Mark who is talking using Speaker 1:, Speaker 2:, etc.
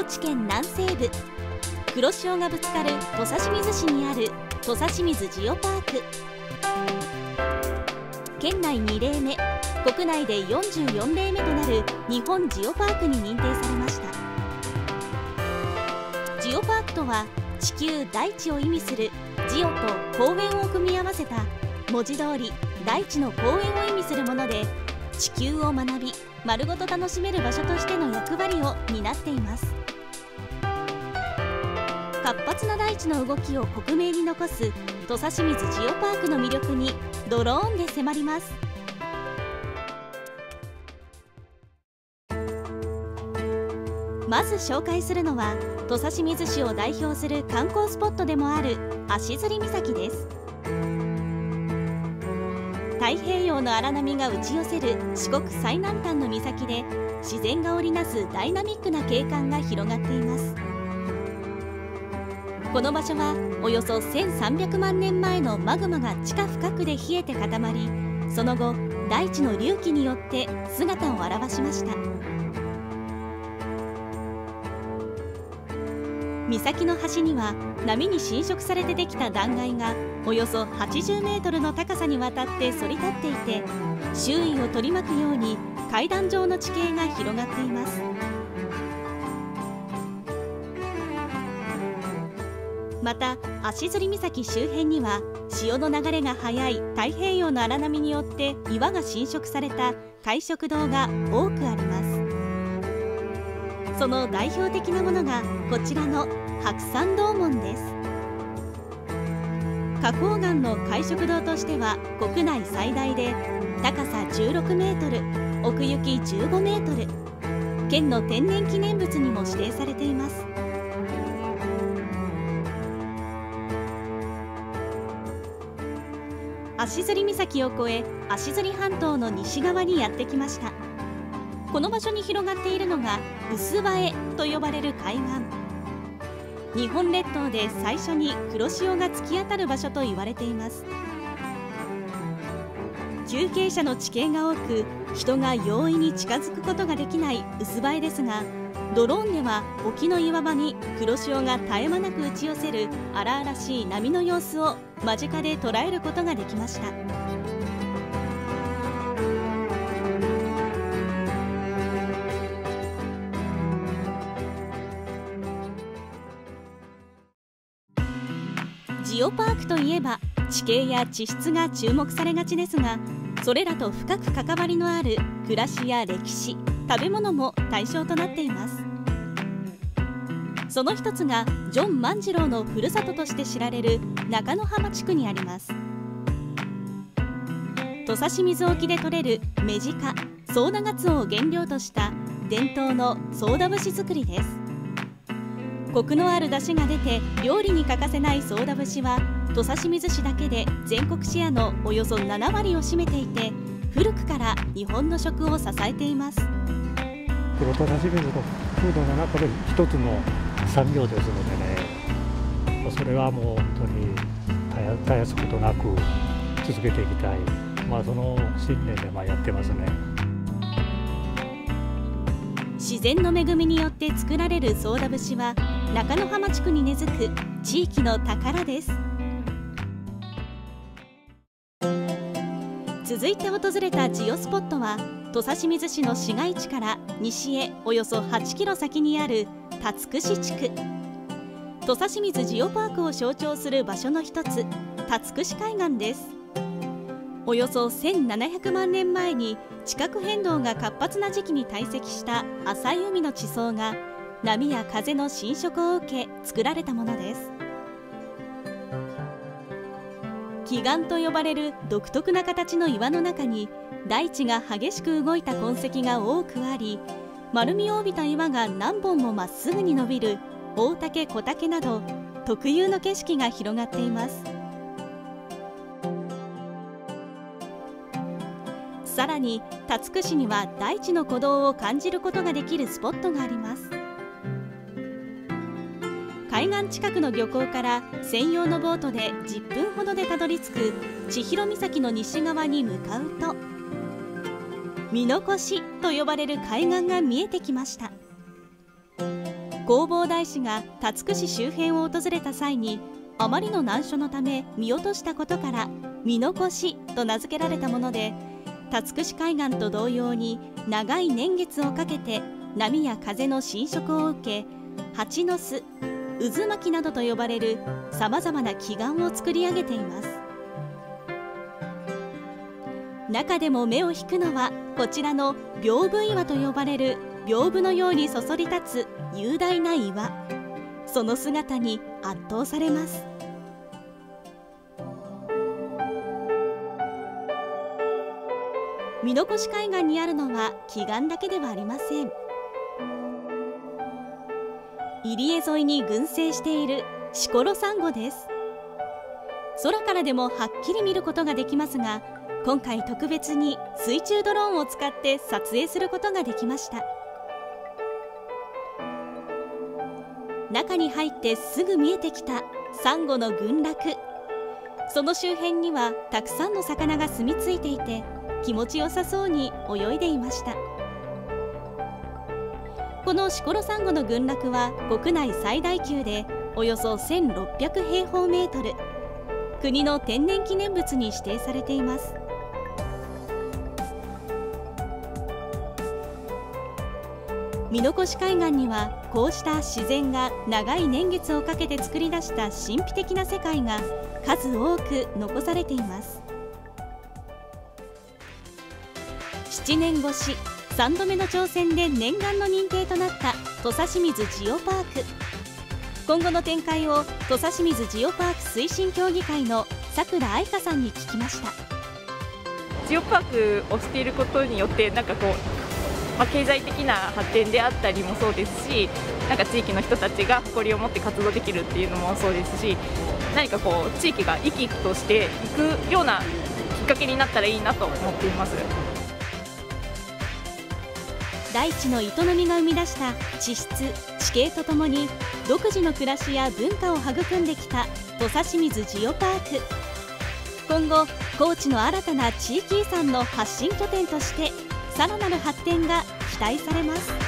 Speaker 1: 知県南西部、黒潮がぶつかる土佐清水市にある土佐清水ジオパーク。県内2例目、国内で44例目となる日本ジオパークに認定されました。ジオパークとは地球大地を意味するジオと公園を組み合わせた文字通り大地の公園を意味するもので、地球を学び丸ごと楽しめる場所としての役割を担っています。活発な大地の動きを克明に残す土佐清水ジオパークの魅力にドローンで迫ります。まず紹介するのは土佐清水市を代表する観光スポットでもある足摺岬です。太平洋の荒波が打ち寄せる四国最南端の岬で、自然が織りなすダイナミックな景観が広がっています。この場所はおよそ1300万年前のマグマが地下深くで冷えて固まり、その後大地の隆起によって姿を現しました。岬の端には波に浸食されてできた断崖がおよそ80メートルの高さにわたって反り立っていて、周囲を取り巻くように階段状の地形が広がっています。また足摺岬周辺には潮の流れが速い太平洋の荒波によって岩が浸食された海蝕道が多くあります。その代表的なものがこちらの白山洞門です。花崗岩の海蝕道としては国内最大で、高さ16メートル、奥行き15メートル、県の天然記念物にも指定されています。足摺岬を越え、足摺半島の西側にやってきました。この場所に広がっているのが臼場江と呼ばれる海岸。日本列島で最初に黒潮が突き当たる場所と言われています。急傾斜の地形が多く、人が容易に近づくことができない臼場江ですが、ドローンでは沖の岩場に黒潮が絶え間なく打ち寄せる荒々しい波の様子を間近で捉えることができました。ジオパークといえば地形や地質が注目されがちですが、それらと深く関わりのある暮らしや歴史、食べ物も対象となっています。その一つがジョン万次郎のふるさととして知られる中野浜地区にあります。土佐清水沖で採れるメジカ、ソウダガツオを原料とした伝統のソウダ節作りです。コクのある出汁が出て料理に欠かせないソウダ節は、土佐清水市だけで全国シェアのおよそ7割を占めていて、古くから日本の食を支えています。
Speaker 2: 土佐清水の風土の中で一つの産業ですのでね、それはもう本当に絶やすことなく続けていきたい、その信念でやってますね。
Speaker 1: 自然の恵みによって作られるソウダ節は中野浜地区に根付く地域の宝です。続いて訪れたジオスポットは、土佐清水市の市街地から西へおよそ8キロ先にある竜串地区。土佐清水ジオパークを象徴する場所の一つ、竜串海岸です。およそ1700万年前に地殻変動が活発な時期に堆積した浅い海の地層が波や風の浸食を受け作られたものです。奇岩と呼ばれる独特な形の岩の中に大地が激しく動いた痕跡が多くあり、丸みを帯びた岩が何本もまっすぐに伸びる大岳小岳など特有の景色が広がっています。さらに竜串には大地の鼓動を感じることができるスポットがあります。海岸近くの漁港から専用のボートで10分ほどでたどり着く千尋岬の西側に向かうと、見残しと呼ばれる海岸が見えてきました。 弘法大師が龍城市周辺を訪れた際にあまりの難所のため見落としたことから見残しと名付けられたもので、龍城市海岸と同様に長い年月をかけて波や風の浸食を受け、蜂の巣、渦巻きなどと呼ばれるさまざまな奇岩を作り上げています。中でも目を引くのはこちらの屏風岩と呼ばれる屏風のようにそそり立つ雄大な岩。その姿に圧倒されます。見残し海岸にあるのは奇岩だけではありません。入江沿いに群生しているシコロサンゴです。空からでもはっきり見ることができますが、今回特別に水中ドローンを使って撮影することができました。中に入ってすぐ見えてきたサンゴの群落。その周辺にはたくさんの魚が住み着いていて、気持ちよさそうに泳いでいました。このシコロサンゴの群落は国内最大級でおよそ1600平方メートル、国の天然記念物に指定されています。見残し海岸にはこうした自然が長い年月をかけて作り出した神秘的な世界が数多く残されています。7年越し3度目の挑戦で念願の認定となった土佐清水ジオパーク。今後の展開を土佐清水ジオパーク推進協議会の桜愛香さんに聞きました。
Speaker 3: ジオパークをしていることによって経済的な発展であったりもそうですし、地域の人たちが誇りを持って活動できるっていうのもそうですし、何か地域が生き生きとしていくようなきっかけになったらいいなと思っています。
Speaker 1: 大地の営みが生み出した地質・地形とともに独自の暮らしや文化を育んできた土佐清水ジオパーク。今後高知の新たな地域遺産の発信拠点としてさらなる発展が期待されます。